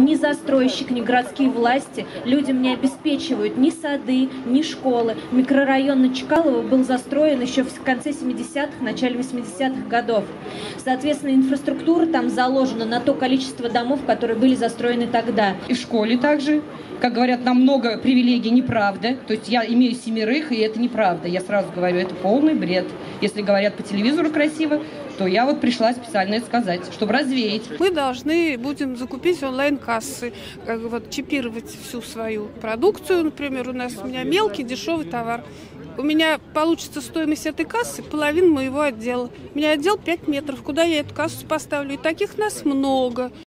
ни застройщик, ни городские власти людям не обеспечивают ни сады, ни школы. Микрорайон на Чкалова был застроен еще в конце 70-х, начале 80-х годов. Соответственно, инфраструктура там заложена на то количество домов, которые были застроены тогда. И в школе также, как говорят, нам много привилегий, неправда. То есть я имею 7, и это неправда. Я сразу говорю, это полный бред. Если говорят по телевизору красиво, то я вот пришла специально это сказать, чтобы развеять. Мы должны будем закупить онлайн-кассы, чипировать всю свою продукцию. Например, у меня мелкий дешевый товар. У меня получится стоимость этой кассы половина моего отдела. У меня отдел 5 метров. Куда я эту кассу поставлю? И таких нас много.